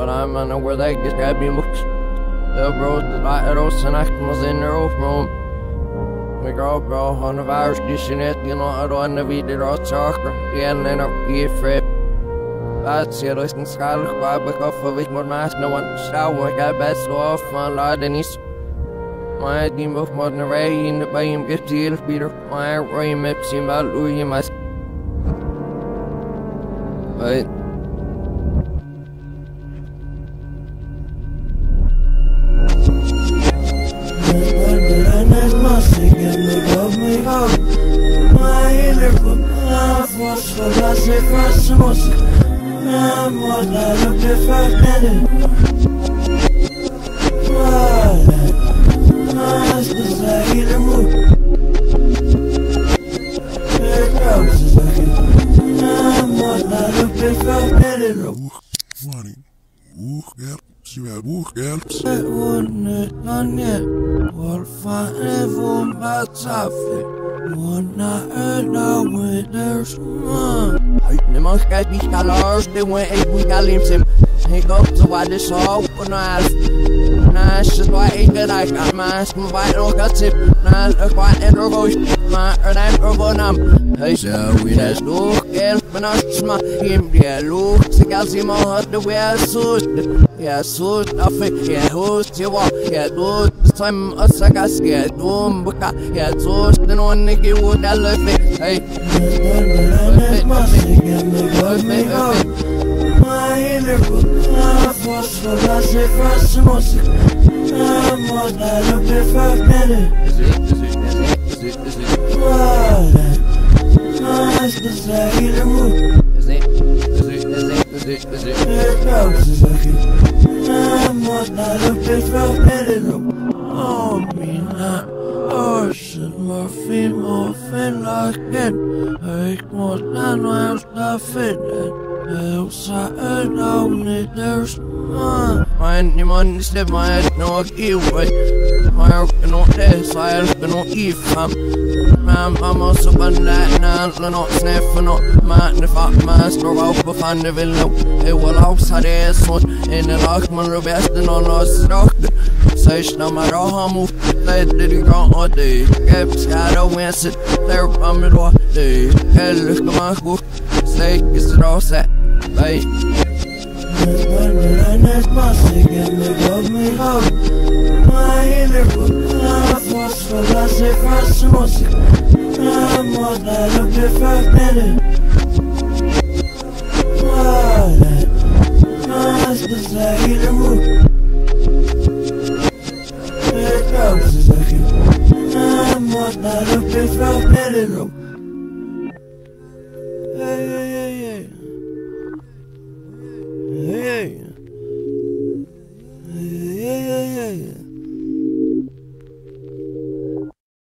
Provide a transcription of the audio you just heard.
but I'm on where they get grab me books. The road that I rose and act was in their old room. We go bro on the virus dishing it, you know, I don't know we did our soccer, the end in our ear frip. That's it, listen, Scarlet, why because for which more mass no one shall work out best off my lad and he's my team of modern array in the bayam get deal Peter, my roy maps in about Louis must. But Nemos que mis calores de buen equigalimsim. He goes to what is all for us. Nash is why he could I got my smile or got tip. Now look what in revolt. My earth urbanum. Hey, so we just look and finish my him. Yeah, look, the calcium hot the way I suit. Yeah, suit of it. Yeah, host you walk. Yeah, do the time of Sagas. Yeah, doom buka. Yeah, toast the one Nicky would I love it. Hey, my inner book, was for us a first music. I'm more than a perfect minute. Is it? Nice to say in the mood. Is it? It goes as a kid. I'm more than a perfect minute. Oh, me not. Ocean morphine, morphine like it. Ik moet aan mijn staf vinden. Heel saai only there's one. When you man step my head, no give way. I cannot this, I cannot give him. I'm also one that now, not sniffing up. Man, if I'm master of a fan of Vilno, it will outside this one. In the Lockman, Rebeston on us, doctor. Says no matter how move, they did it all day. Kept shadow wincing, they're bumming all day. Hell, look at my book, say it's all set. Bye. My inner book, was for us a first music. I'm more than a perfect minute. Nice to say in the mood. It goes as a kid. I'm more than a perfect minute.